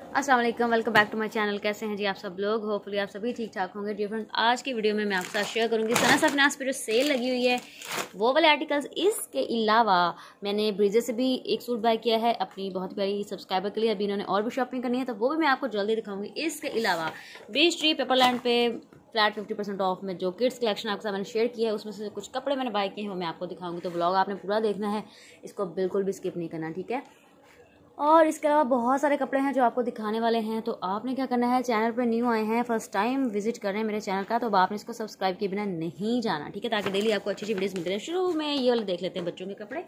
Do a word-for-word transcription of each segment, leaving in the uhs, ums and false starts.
अस्सलाम वालेकुम, welcome back to my channel. कैसे हैं जी आप सब लोग? होपफुली आप सभी ठीक ठाक होंगे। डियर फ्रेंड्स, आज की वीडियो में मैं आपके साथ शेयर करूंगी सना सफनास पे जो सेल लगी हुई है वो वाले आर्टिकल्स। इसके अलावा मैंने ब्रीजे से भी एक सूट बाय किया है अपनी बहुत प्यारी सब्सक्राइबर के लिए। अभी इन्होंने और भी शॉपिंग करनी है तो वो भी मैं आपको जल्दी दिखाऊंगी। इसके अलावा बीच ट्री पेपरलैंड पे फ्लैट फिफ्टी परसेंट ऑफ में जो किड्स कलेक्शन आपके साथ मैंने शेयर किया है उसमें से कुछ कपड़े मैंने बाय किए हैं वो मैं आपको दिखाऊंगी। तो व्लॉग आपने पूरा देखना है, इसको बिल्कुल भी स्किप नहीं करना, ठीक है। और इसके अलावा बहुत सारे कपड़े हैं जो आपको दिखाने वाले हैं। तो आपने क्या करना है, चैनल पर न्यू आए हैं, फर्स्ट टाइम विजिट कर रहे हैं मेरे चैनल का, तो अब आपने इसको सब्सक्राइब किए बिना नहीं जाना, ठीक है, ताकि डेली आपको अच्छी अच्छी वीडियोस मिलती रहे। शुरू में ये वाले देख लेते हैं बच्चों के कपड़े।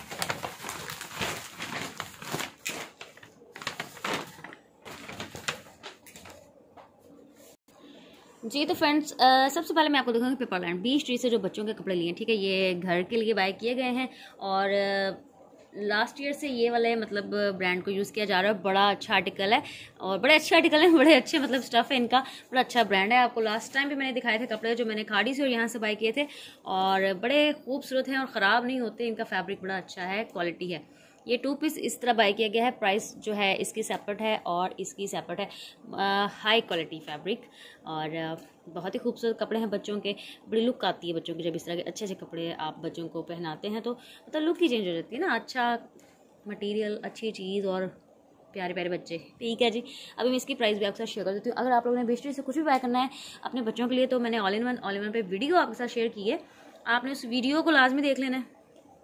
जी तो फ्रेंड्स, सबसे पहले मैं आपको दिखाऊंगी पेपरलैंड बीच ट्री से जो बच्चों के कपड़े लिए, ठीक है। ये घर के लिए बाय किए गए हैं और लास्ट ईयर से ये वाले मतलब ब्रांड को यूज़ किया जा रहा है। बड़ा अच्छा आर्टिकल है और बड़े अच्छे आर्टिकल हैं, बड़े अच्छे मतलब स्टफ़ है इनका, बड़ा अच्छा ब्रांड है। आपको लास्ट टाइम भी मैंने दिखाए थे कपड़े जो मैंने खाड़ी से और यहाँ से बाय किए थे और बड़े खूबसूरत हैं और ख़राब नहीं होते। इनका फैब्रिक बड़ा अच्छा है, क्वालिटी है। ये टू पीस इस तरह बाय किया गया है। प्राइस जो है इसकी सेपरेट है और इसकी सेपरेट है। हाई क्वालिटी फैब्रिक और बहुत ही खूबसूरत कपड़े हैं बच्चों के। बड़ी लुक आती है बच्चों की जब इस तरह के अच्छे अच्छे कपड़े आप बच्चों को पहनाते हैं तो मतलब लुक ही चेंज हो जाती है ना। अच्छा मटेरियल, अच्छी चीज़ और प्यारे प्यारे बच्चे, ठीक है जी। अभी मैं इसकी प्राइस भी आपके साथ शेयर कर देती हूँ। अगर आप लोगों ने बेस्ट्री से कुछ भी बाय करना है अपने बच्चों के लिए तो मैंने all in one all in one पे वीडियो आपके साथ शेयर की है, आपने उस वीडियो को लाजमी देख लेना है।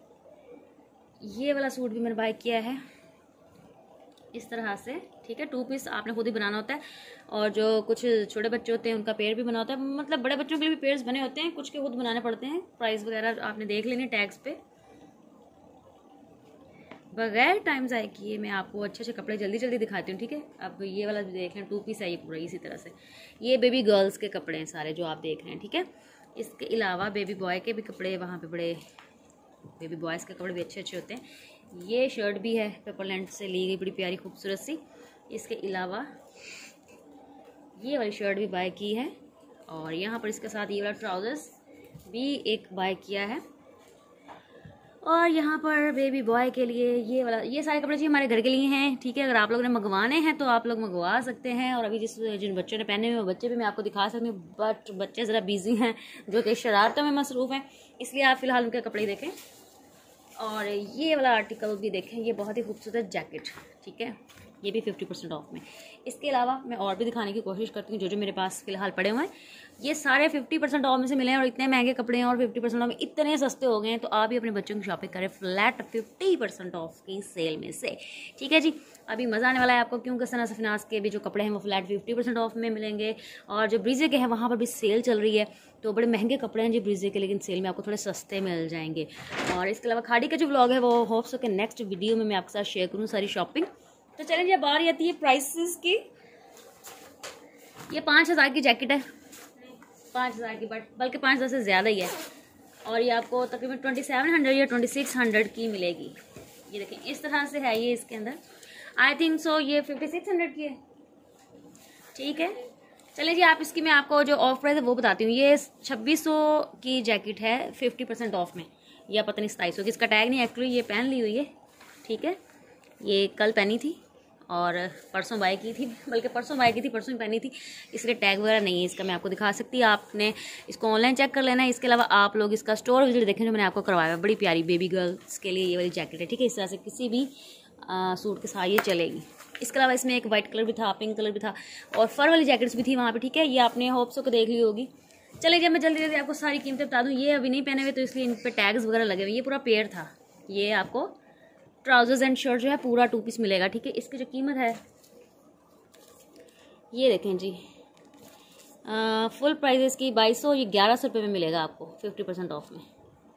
ये वाला सूट भी मैंने बाय किया है इस तरह से, ठीक है। टू पीस आपने खुद ही बनाना होता है और जो कुछ छोटे बच्चे होते हैं उनका पेयर भी बना होता है, मतलब बड़े बच्चों के लिए भी पेयर्स बने होते हैं, कुछ के खुद बनाने पड़ते हैं। प्राइस वगैरह आपने देख लेनी टैग्स पे। बगैर टाइम ज़ाय किए मैं आपको अच्छे अच्छे कपड़े जल्दी जल्दी दिखाती हूँ, ठीक है। अब ये वाला देख लें, टू पीस है ये पूरा इसी तरह से। ये बेबी गर्ल्स के कपड़े हैं सारे जो आप देख रहे हैं, ठीक है। इसके अलावा बेबी बॉय के भी कपड़े वहाँ पे बड़े, बेबी बॉयज़ के कपड़े भी अच्छे अच्छे होते हैं। ये शर्ट भी है पेपरलैंड से ली गई, बड़ी प्यारी खूबसूरत सी। इसके अलावा ये वाली शर्ट भी बाय की है और यहाँ पर इसके साथ ये वाला ट्राउजर्स भी एक बाय किया है। और यहाँ पर बेबी बॉय के लिए ये वाला, ये सारे कपड़े जी हमारे घर के लिए हैं, ठीक है। अगर आप लोगों ने मंगवाने हैं तो आप लोग मंगवा सकते हैं। और अभी जिस जिन बच्चों ने पहने हुए वो बच्चे भी मैं आपको दिखा सकती हूँ, बट बच्चे ज़रा बिजी हैं जो कि शरारतों में मसरूफ़ हैं, इसलिए आप फ़िलहाल उनके कपड़े देखें। और ये वाला आर्टिकल भी देखें, ये बहुत ही खूबसूरत जैकेट, ठीक है, ये भी फिफ्टी परसेंट ऑफ में। इसके अलावा मैं और भी दिखाने की कोशिश करती हूँ जो जो मेरे पास फ़िलहाल पड़े हुए हैं। ये सारे फिफ्टी परसेंट ऑफ में से मिले हैं और इतने महंगे कपड़े हैं और फिफ्टी परसेंट ऑफ में इतने सस्ते हो गए हैं, तो आप भी अपने बच्चों की शॉपिंग करें फ्लैट फिफ्टी परसेंट ऑफ की सेल में से, ठीक है जी। अभी मज़ा आने वाला है आपको, क्योंकि सना सफनास के भी जो कपड़े हैं वो फ्लैट फिफ्टी परसेंट ऑफ में मिलेंगे और जो ब्रीजे के हैं वहाँ पर भी सेल चल रही है। तो बड़े महंगे कपड़े हैं जी ब्रीजे के, लेकिन सेल में आपको थोड़े सस्ते मिल जाएंगे। और इसके अलावा खाड़ी का जो व्लॉग है वो होप्स के नेक्स्ट वीडियो में मैं आपके साथ शेयर करूँ सारी शॉपिंग। तो चलें जी, अब बारी आती है प्राइसेस की। ये पाँच हज़ार की जैकेट है, पाँच हज़ार की, बट बल्कि पाँच हज़ार से ज़्यादा ही है और ये आपको तकरीबन ट्वेंटी सेवन हंड्रेड या ट्वेंटी सिक्स हंड्रेड की मिलेगी। ये देखें इस तरह से है ये, इसके अंदर आई थिंक सो ये फिफ्टी सिक्स हंड्रेड की है, ठीक है। चलिए जी, आप इसकी मैं आपको जो ऑफ प्राइस है वो बताती हूँ। ये छब्बीस सौ की जैकेट है फिफ्टी परसेंट ऑफ में, या पता नहीं सताईस सौ की, इसका टैग नहीं, एक्चुअली ये पहन ली हुई है, ठीक है। ये कल पहनी थी और परसों बाय की थी, बल्कि परसों बाय की थी, परसों ही पहनी थी, इसलिए टैग वगैरह नहीं है इसका, मैं आपको दिखा सकती है। आपने इसको ऑनलाइन चेक कर लेना है। इसके अलावा आप लोग इसका स्टोर विजिट देखें जो मैंने आपको करवाया है। बड़ी प्यारी बेबी गर्ल्स के लिए ये वाली जैकेट है, ठीक है। इस तरह से किसी भी आ, सूट के साथ ये चलेगी। इसके अलावा इसमें एक वाइट कलर भी था, पिंक कलर भी था और फर वाली जैकेट्स भी थी वहाँ पर, ठीक है। ये आपने होप्सो को देख ली होगी। चलिए जब मैं जल्दी जल्दी आपको सारी कीमतें बता दूँ। ये अभी नहीं पहने हुए तो इसलिए इन पर टैग्स वगैरह लगे हुए। ये पूरा पेयर था, ये आपको ट्राउजर्स एंड शर्ट जो है पूरा टू पीस मिलेगा, ठीक है। इसकी जो कीमत है ये देखें जी, आ, फुल प्राइस इसकी बाईस सौ, ये ग्यारह सौ रुपये में मिलेगा आपको फिफ्टी परसेंट ऑफ में।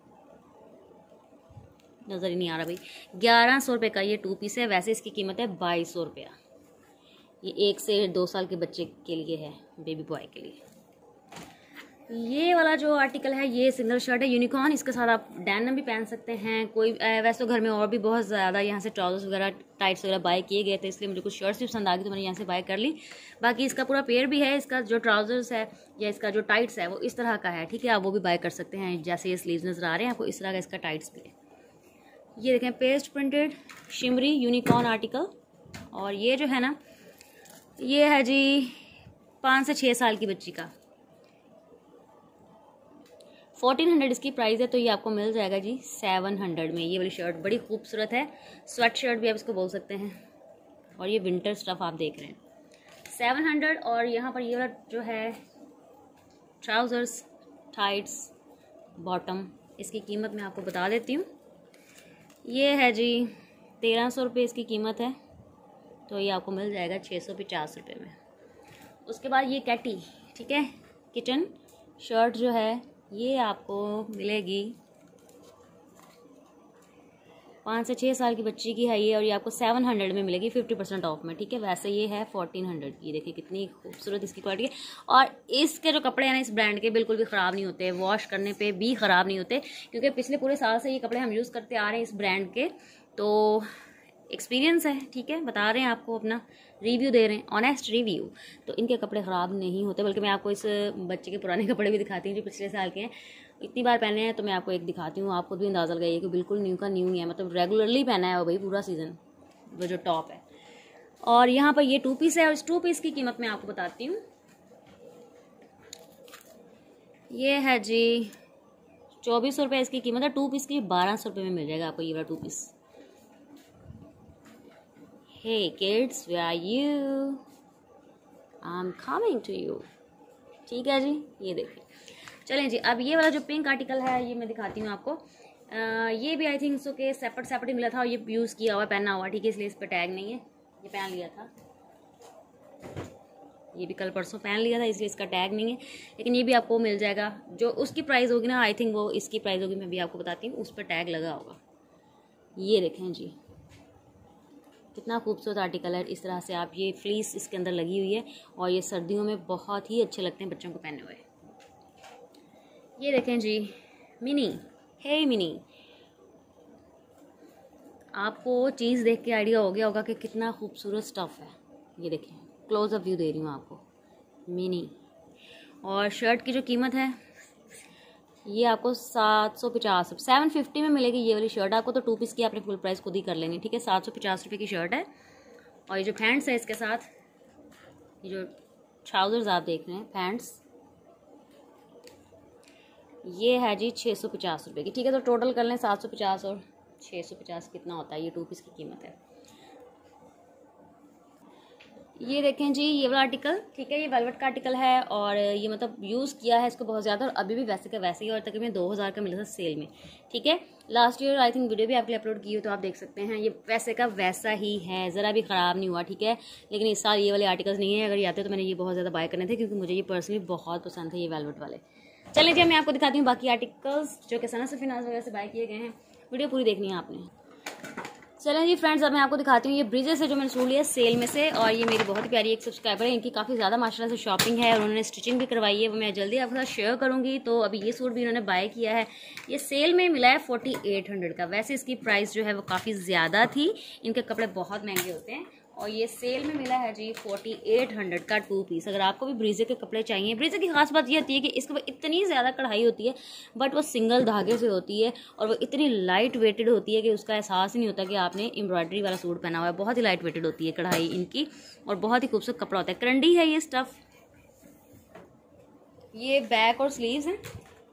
नज़र ही नहीं आ रहा भाई, ग्यारह सौ रुपये का ये टू पीस है। वैसे इसकी कीमत है बाईस सौ रुपया। ये एक से दो साल के बच्चे के लिए है, बेबी बॉय के लिए। ये वाला जो आर्टिकल है ये सिंगल शर्ट है यूनिकॉर्न, इसके साथ आप डेनिम भी पहन सकते हैं। कोई वैसे तो घर में और भी बहुत ज़्यादा यहाँ से ट्राउजर्स वगैरह टाइट्स वगैरह बाय किए गए थे, इसलिए मुझे कुछ शर्ट्स भी पसंद आ गई तो मैंने यहाँ से बाय कर ली। बाकी इसका पूरा पेयर भी है। इसका जो ट्राउजर्स है या इसका जो टाइट्स है वो इस तरह का है, ठीक है। आप वो भी बाय कर सकते हैं। जैसे ये स्लीव्स नज़र आ रहे हैं आपको, इस तरह का इसका टाइट्स भी है। ये देखें paste printed shimmery unicorn article. और ये जो है ना ये है जी पाँच से छः साल की बच्ची का, फोर्टीन हंड्रेड इसकी प्राइस है। तो ये आपको मिल जाएगा जी सेवन हंड्रेड में। ये वाली शर्ट बड़ी खूबसूरत है, स्वेट शर्ट भी आप इसको बोल सकते हैं, और ये विंटर स्टफ आप देख रहे हैं, सेवन हंड्रेड। और यहाँ पर ये वाला जो है ट्राउज़र्स टाइट्स बॉटम, इसकी कीमत मैं आपको बता देती हूँ। ये है जी तेरह सौ रुपये इसकी कीमत है। तो ये आपको मिल जाएगा छः सौ पचास रुपये में। उसके बाद ये कैटी, ठीक है, किचन शर्ट जो है ये आपको मिलेगी, पाँच से छः साल की बच्ची की है ये, और ये आपको सेवन हंड्रेड में मिलेगी फिफ्टी परसेंट ऑफ में, ठीक है। वैसे ये है फोर्टीन हंड्रेड की। देखिए कितनी खूबसूरत इसकी क्वालिटी है, और इसके जो कपड़े हैं ना इस ब्रांड के बिल्कुल भी ख़राब नहीं होते, वॉश करने पे भी ख़राब नहीं होते, क्योंकि पिछले पूरे साल से ये कपड़े हम यूज़ करते आ रहे हैं इस ब्रांड के, तो एक्सपीरियंस है, ठीक है, बता रहे हैं आपको, अपना रिव्यू दे रहे हैं, ऑनेस्ट रिव्यू। तो इनके कपड़े ख़राब नहीं होते, बल्कि मैं आपको इस बच्चे के पुराने कपड़े भी दिखाती हूँ जो पिछले साल के हैं, इतनी बार पहने हैं। तो मैं आपको एक दिखाती हूँ, आपको भी अंदाज़ा लगाइए कि बिल्कुल न्यू का न्यू ही है, मतलब रेगुलरली पहना है वो भाई पूरा सीज़न, वो जो टॉप है। और यहाँ पर ये टू पीस है, और इस टू पीस की कीमत मैं आपको बताती हूँ। ये है जी चौबीस सौ रुपये इसकी कीमत है, टू पीस की बारह सौ रुपये में मिल जाएगा आपको ये वाला two piece. Hey kids, where are you? I'm coming to you. ठीक है जी, ये देखिए। चलें जी, अब ये वाला जो पिंक आर्टिकल है ये मैं दिखाती हूँ आपको। आ, ये भी आई थिंक सो के सेपरेट सेपरेट ही मिला था, और ये यूज़ किया हुआ पहना हुआ, ठीक है, इसलिए इस पर टैग नहीं है, ये पहन लिया था, ये भी कल परसों पहन लिया था, इसलिए इसका टैग नहीं है। लेकिन ये भी आपको मिल जाएगा, जो उसकी प्राइस होगी ना, आई थिंक वो इसकी प्राइस होगी, मैं भी आपको बताती हूँ, उस पर टैग लगा होगा। ये देखें जी कितना खूबसूरत आर्टिकल है। इस तरह से आप, ये फ्लीस इसके अंदर लगी हुई है, और ये सर्दियों में बहुत ही अच्छे लगते हैं बच्चों को पहने हुए। ये देखें जी मिनी, हे मिनी, आपको चीज़ देख के आइडिया हो गया होगा कि कितना खूबसूरत स्टफ़ है। ये देखें, क्लोज अप व्यू दे रही हूँ आपको, मिनी। और शर्ट की जो कीमत है ये आपको सात सौ पचास सेवन फिफ्टी में मिलेगी ये वाली शर्ट आपको। तो टू पीस की आपने फुल प्राइस खुद ही कर लेनी, ठीक है। सात सौ पचास रुपये की शर्ट है, और ये जो पैंट्स है इसके साथ, ये जो ट्राउज़र्स आप देख रहे हैं पैंट्स, ये है जी छः सौ पचास रुपये की, ठीक है। तो टोटल कर लें सात सौ पचास और छः सौ पचास कितना होता है, ये टू पीस की कीमत है। ये देखें जी ये वाला आर्टिकल, ठीक है, ये वेलवेट का आर्टिकल है, और ये मतलब यूज़ किया है इसको बहुत ज़्यादा, और अभी भी वैसे का वैसे ही, और तकरीबन दो हज़ार का मिला था सेल में, ठीक है। Last year I think video भी आपके लिए अपलोड की हो, तो आप देख सकते हैं, ये वैसे का वैसा ही है, ज़रा भी ख़राब नहीं हुआ, ठीक है। लेकिन इस साल ये वाले आर्टिकल्स नहीं है, अगर ये आते तो मैंने ये बहुत ज़्यादा बाय करने थे, क्योंकि मुझे ये पर्सनली बहुत पसंद थे ये वेलवेट वाले। चलिए जी मैं आपको दिखाती हूँ बाकी आर्टिकल्स जो कि सना से फिनांस वगैरह से बाय किए गए हैं। वीडियो पूरी देखनी है आपने। चलें जी फ्रेंड्स, अब मैं आपको दिखाती हूँ ये ब्रीजेस है जो मैंने सूट लिया सेल में से, और ये मेरी बहुत ही प्यारी एक सब्सक्राइबर है, इनकी काफ़ी ज़्यादा माशाल्लाह से शॉपिंग है, और उन्होंने स्टिचिंग भी करवाई है, वो मैं जल्दी आपके साथ शेयर करूँगी। तो अभी ये सूट भी उन्होंने बाय किया है, ये सेल में मिला है फोर्टी एट हंड्रेड का। वैसे इसकी प्राइस जो है वो काफ़ी ज़्यादा थी, इनके कपड़े बहुत महंगे होते हैं, और ये सेल में मिला है जी फोर्टी एट हंड्रेड का टू पीस। अगर आपको भी ब्रीजे के कपड़े चाहिए, ब्रीजे की खास बात ये होती है कि इसके ऊपर इतनी ज़्यादा कढ़ाई होती है, बट वो सिंगल धागे से होती है, और वो इतनी लाइट वेटेड होती है कि उसका एहसास ही नहीं होता कि आपने एम्ब्रॉयडरी वाला सूट पहना हुआ है। बहुत ही लाइट वेटेड होती है कढ़ाई इनकी, और बहुत ही खूबसूरत कपड़ा होता है। करंडी है ये स्टफ़, ये बैक और स्लीव्स हैं,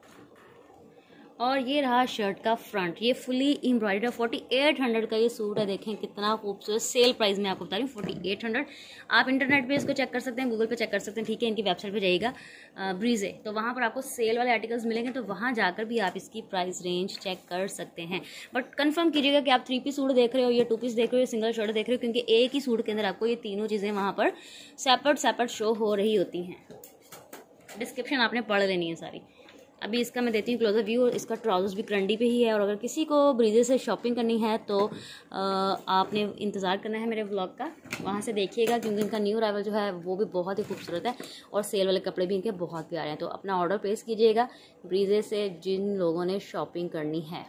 और ये रहा शर्ट का फ्रंट, ये फुली एम्ब्रॉयडर्ड है। फोर्टी एट हंड्रेड का ये सूट है, देखें कितना खूबसूरत, सेल प्राइस में आपको बता रही हूँ फोर्टी एट हंड्रेड। आप इंटरनेट पे इसको चेक कर सकते हैं, गूगल पे चेक कर सकते हैं, ठीक है। इनकी वेबसाइट पे जाइएगा ब्रीजे, तो वहाँ पर आपको सेल वाले आर्टिकल्स मिलेंगे, तो वहाँ जाकर भी आप इसकी प्राइस रेंज चेक कर सकते हैं। बट कन्फर्म कीजिएगा कि आप थ्री पीस सूट देख रहे हो या टू पीस देख रहे हो या सिंगल शर्ट देख रहे हो, क्योंकि एक ही सूट के अंदर आपको ये तीनों चीज़ें वहाँ पर सेपरेट सेपरेट शो हो रही होती हैं। डिस्क्रिप्शन आपने पढ़ लेनी है सारी। अभी इसका मैं देती हूँ क्लोजर व्यू, और इसका ट्राउजर्स भी करंडी पे ही है। और अगर किसी को ब्रीजे से शॉपिंग करनी है तो आ, आपने इंतज़ार करना है मेरे व्लॉग का, वहाँ से देखिएगा, क्योंकि इनका न्यू अराइवल जो है वो भी बहुत ही खूबसूरत है, और सेल वाले कपड़े भी इनके बहुत प्यारे हैं। तो अपना ऑर्डर प्लेस कीजिएगा ब्रीजे से जिन लोगों ने शॉपिंग करनी है।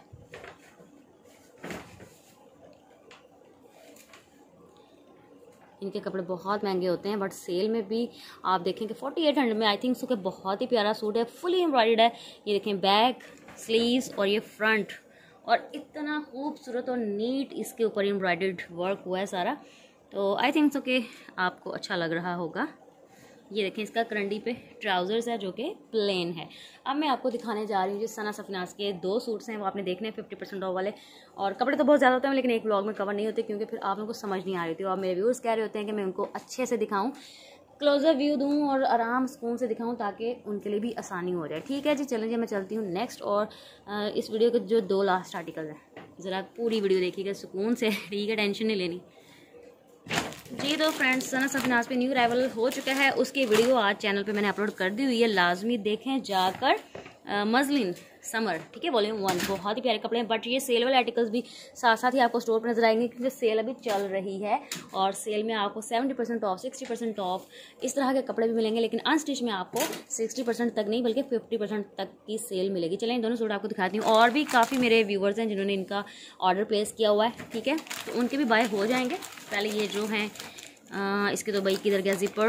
इनके कपड़े बहुत महंगे होते हैं, बट सेल में भी आप देखें कि फोर्टी एट हंड्रेड में आई थिंक सो के बहुत ही प्यारा सूट है, फुली एम्ब्रॉयडर्ड है। ये देखें बैक, स्लीव्स और ये फ्रंट, और इतना खूबसूरत और नीट इसके ऊपर एम्ब्रॉयडर्ड वर्क हुआ है सारा। तो आई थिंक सो कि आपको अच्छा लग रहा होगा। ये देखें, इसका करंडी पे ट्राउज़र्स है जो कि प्लेन है। अब मैं आपको दिखाने जा रही हूँ जिस सना सफनाज के दो सूट्स हैं, वो आपने देखने हैं फिफ्टी परसेंट ऑफ वाले। और कपड़े तो बहुत ज़्यादा होते हैं लेकिन एक व्लॉग में कवर नहीं होते क्योंकि फिर आप लोगों को समझ नहीं आ रही थी। और मेरे व्यूअर्स कह रहे होते हैं कि मैं उनको अच्छे से दिखाऊँ, क्लोजर व्यू दूँ और आराम सुकून से दिखाऊँ ताकि उनके लिए भी आसानी हो जाए। ठीक है जी, चलें जी, मैं चलती हूँ नेक्स्ट। और इस वीडियो के जो दो लास्ट आर्टिकल हैं ज़रा पूरी वीडियो देखिएगा सुकून से, ठीक है, टेंशन नहीं लेनी जी। तो फ्रेंड्स, सना सफनाज पे न्यू अराइवल हो चुका है, उसकी वीडियो आज चैनल पे मैंने अपलोड कर दी हुई है, लाजमी देखें जाकर। मजलिन समर, ठीक है, वॉल्यूम वन, बहुत ही प्यारे कपड़े हैं। बट ये सेल वाले आर्टिकल्स भी साथ साथ ही आपको स्टोर पर नजर आएंगे क्योंकि सेल अभी चल रही है और सेल में आपको seventy percent off, sixty percent off इस तरह के कपड़े भी मिलेंगे। लेकिन अनस्टिच में आपको सिक्सटी परसेंट तक नहीं बल्कि फिफ्टी परसेंट तक की सेल मिलेगी। चलें, इन दोनों सूट आपको दिखाती हूँ। और भी काफ़ी मेरे व्यूवर्स हैं जिन्होंने इनका ऑर्डर प्लेस किया हुआ है, ठीक है, तो उनके भी बाय हो जाएंगे। पहले ये जो हैं आ, इसके तो भाई किधर गया जिपर,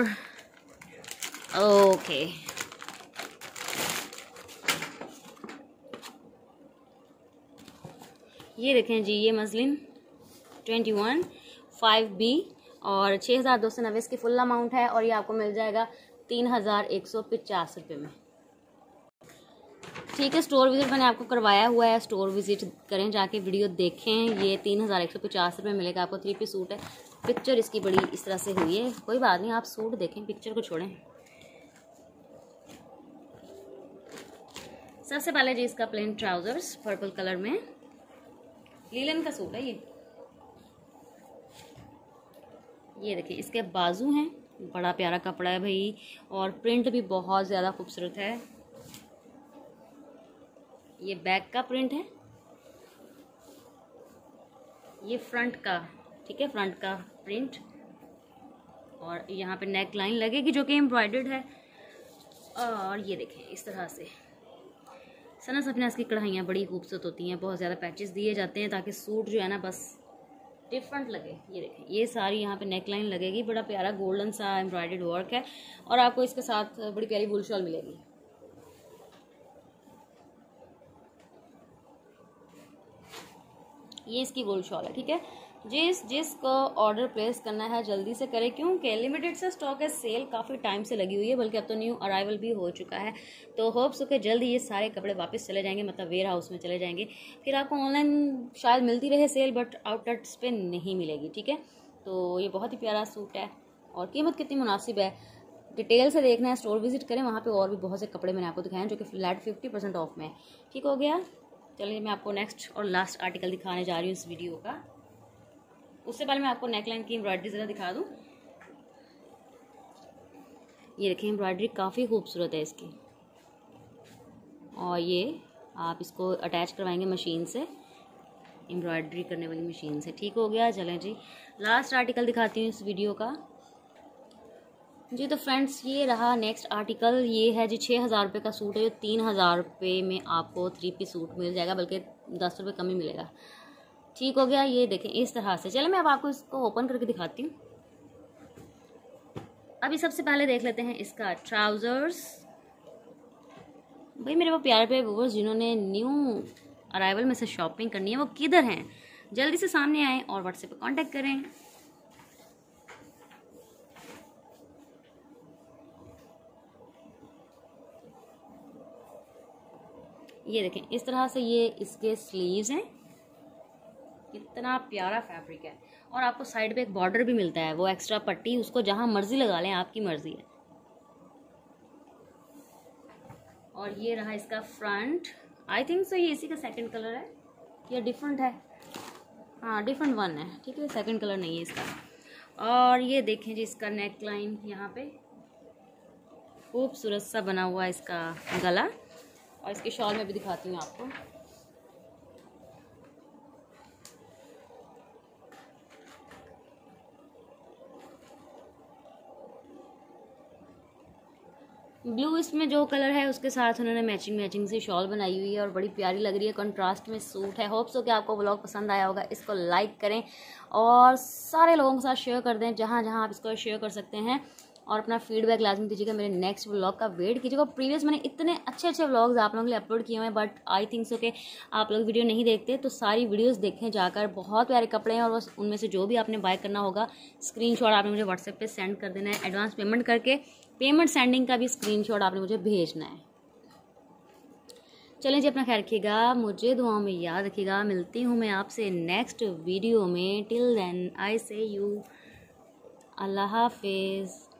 ओके, ये देखें जी, ये muslin twenty one five B और छः हज़ार दो सौ नब्बे इसकी फुल अमाउंट है और ये आपको मिल जाएगा तीन हज़ार एक सौ पचास रुपये में। ठीक है, स्टोर विजिट मैंने आपको करवाया हुआ है, स्टोर विजिट करें जाके, वीडियो देखें। ये तीन हज़ार एक सौ पचास रुपये मिलेगा आपको। थ्री पीस सूट है, पिक्चर इसकी बड़ी इस तरह से हुई है, कोई बात नहीं, आप सूट देखें, पिक्चर को छोड़ें। सबसे पहले जी इसका प्लेन ट्राउजर्स पर्पल कलर में, लीलन का सूट है ये। ये देखिए, इसके बाजू हैं, बड़ा प्यारा कपड़ा है भाई और प्रिंट भी बहुत ज़्यादा खूबसूरत है। ये बैक का प्रिंट है, ये फ्रंट का, ठीक है, फ्रंट का प्रिंट और यहाँ पे नेक लाइन लगेगी जो कि एम्ब्रॉयडर्ड है। और ये देखें इस तरह से सना सफनाज की कढ़ाइयाँ बड़ी खूबसूरत होती हैं, बहुत ज़्यादा पैचेस दिए जाते हैं ताकि सूट जो है ना बस डिफरेंट लगे। ये देखें, ये सारी यहाँ पे नेक लाइन लगेगी, बड़ा प्यारा गोल्डन सा एम्ब्रॉयडर्ड वर्क है और आपको इसके साथ बड़ी प्यारी वूल शॉल मिलेगी। ये इसकी वूल शॉल है, ठीक है। जिस जिसको ऑर्डर प्लेस करना है जल्दी से करें क्योंकि लिमिटेड से स्टॉक है, सेल काफ़ी टाइम से लगी हुई है, बल्कि अब तो न्यू अराइवल भी हो चुका है। तो होप्स हो कि जल्दी ये सारे कपड़े वापस चले जाएंगे, मतलब वेयर हाउस में चले जाएंगे। फिर आपको ऑनलाइन शायद मिलती रहे सेल बट आउटलेट्स पे नहीं मिलेगी, ठीक है। तो ये बहुत ही प्यारा सूट है और कीमत कितनी मुनासिब है, डिटेल से देखना है, स्टोर विजिट करें, वहाँ पर और भी बहुत से कपड़े मैंने आपको दिखाए हैं जो कि फ्लैट फिफ्टी परसेंट ऑफ में, ठीक हो गया। चलिए, मैं आपको नेक्स्ट और लास्ट आर्टिकल दिखाने जा रही हूँ इस वीडियो का। उससे पहले मैं आपको नेकलाइन की एम्ब्रॉयडरी ज़रा दिखा दूँ। ये देखें, एम्ब्रॉयडरी काफ़ी खूबसूरत है इसकी और ये आप इसको अटैच करवाएंगे मशीन से, एम्ब्रॉयडरी करने वाली मशीन से, ठीक हो गया। चलें जी, लास्ट आर्टिकल दिखाती हूँ इस वीडियो का जी। तो फ्रेंड्स, ये रहा नेक्स्ट आर्टिकल, ये है जी छः हज़ार रुपये का सूट है, जो तीन हज़ार रुपये में आपको थ्री पीस सूट मिल जाएगा, बल्कि दस रुपये कम ही मिलेगा, ठीक हो गया। ये देखें इस तरह से। चलें, मैं अब आपको इसको ओपन करके दिखाती हूँ। अभी सबसे पहले देख लेते हैं इसका ट्राउज़र्स। भाई मेरे वो प्यारे प्यारे व्यूअर्स जिन्होंने न्यू अराइवल में से शॉपिंग करनी है वो किधर हैं, जल्दी से सामने आएँ और व्हाट्सएप पे कांटेक्ट करें। ये देखें इस तरह से, ये इसके स्लीव्स हैं, कितना प्यारा फैब्रिक है और आपको साइड पे एक बॉर्डर भी मिलता है, वो एक्स्ट्रा पट्टी, उसको जहां मर्जी लगा लें, आपकी मर्जी है। और ये रहा इसका फ्रंट, आई थिंक सो ये इसी का सेकंड कलर है या डिफरेंट है, हाँ डिफरेंट वन है, ठीक है, सेकंड कलर नहीं है इसका। और ये देखें जी इसका नेक लाइन, यहाँ पे खूबसूरत सा बना हुआ इसका गला और इसके शॉल में भी दिखाती हूँ आपको। ब्लू इसमें जो कलर है उसके साथ उन्होंने मैचिंग मैचिंग से शॉल बनाई हुई है और बड़ी प्यारी लग रही है, कंट्रास्ट में सूट है। होप्स हो कि आपको व्लॉग पसंद आया होगा। इसको लाइक करें और सारे लोगों के साथ शेयर कर दें, जहाँ जहाँ आप इसको शेयर कर सकते हैं। और अपना फीडबैक लाजमी दीजिएगा। मेरे नेक्स्ट व्लॉग का वेट कीजिएगा। प्रीवियस मैंने इतने अच्छे अच्छे व्लॉग्स आप लोगों के लिए अपलोड किए हुए हैं, बट आई थिंक सो कि आप लोग वीडियो नहीं देखते, तो सारी वीडियोस देखें जाकर। बहुत प्यारे कपड़े हैं और बस उनमें से जो भी आपने बाय करना होगा स्क्रीनशॉट आपने मुझे व्हाट्सएप पे सेंड कर देना है। एडवांस पेमेंट करके पेमेंट सेंडिंग का भी स्क्रीनशॉट आपने मुझे भेजना है। चलें जी, अपना ख्याल रखिएगा, मुझे दुआओं में याद रखिएगा। मिलती हूँ मैं आपसे नेक्स्ट वीडियो में। Till then I say you अल्लाह हाफिज़।